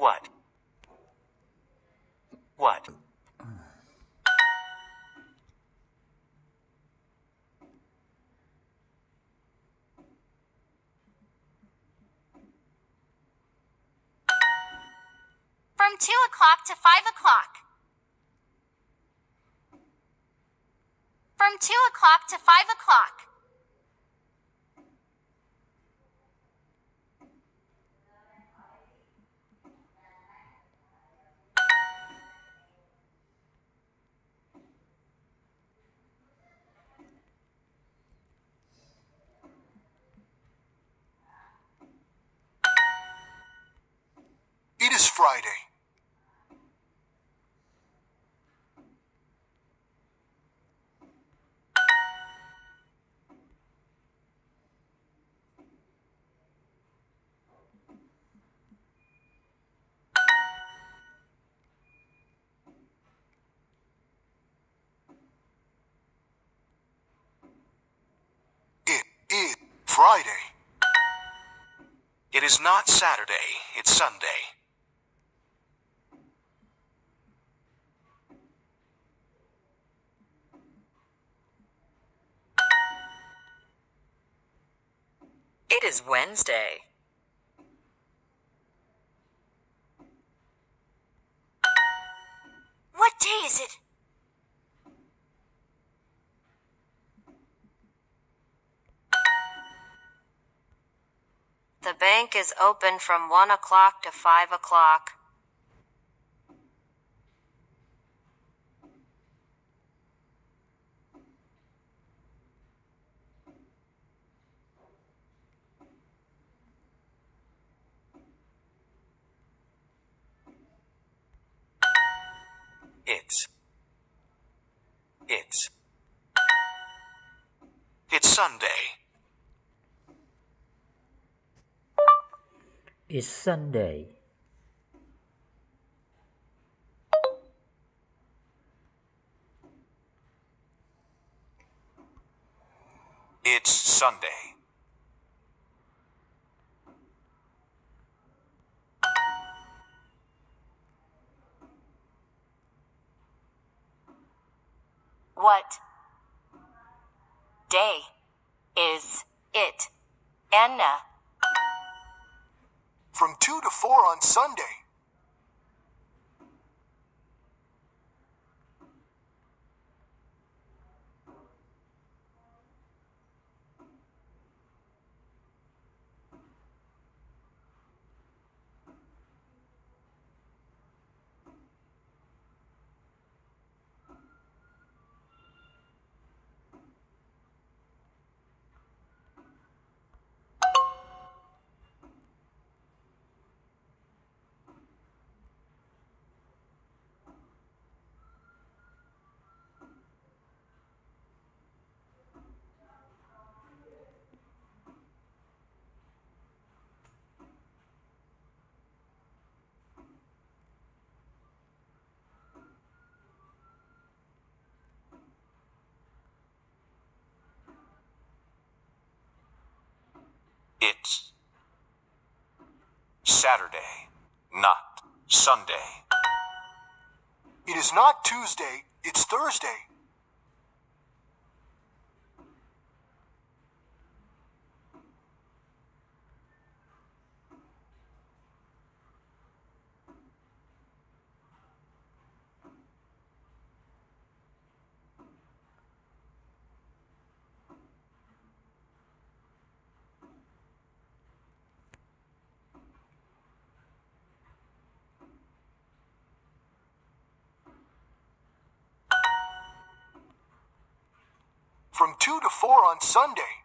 What? What? From 2 o'clock to 5 o'clock. From 2 o'clock to 5 o'clock. It is Friday. It is Friday. It is not Saturday, it's Sunday. It is Wednesday. What day is it? The bank is open from 1 o'clock to 5 o'clock. It's Sunday. It's Sunday. It's Sunday. What day is it, Anna? From 2 to 4 on Sunday. It's Saturday, not Sunday. It is not Tuesday, it's Thursday. From 2 to 4 on Sunday.